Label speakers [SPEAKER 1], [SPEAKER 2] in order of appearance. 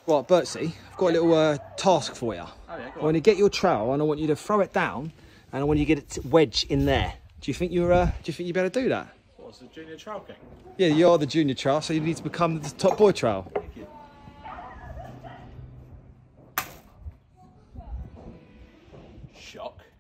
[SPEAKER 1] Right, Bertsy, I've got a little task for you.
[SPEAKER 2] Oh yeah, go on.
[SPEAKER 1] When you get your trowel, and I want you to throw it down, and I want you to get it wedged in there. Do you think you're better do that?
[SPEAKER 2] What's the junior Trowel King?
[SPEAKER 1] Yeah, you're the junior trowel, so you need to become the top boy trowel.
[SPEAKER 2] Thank you. Shock.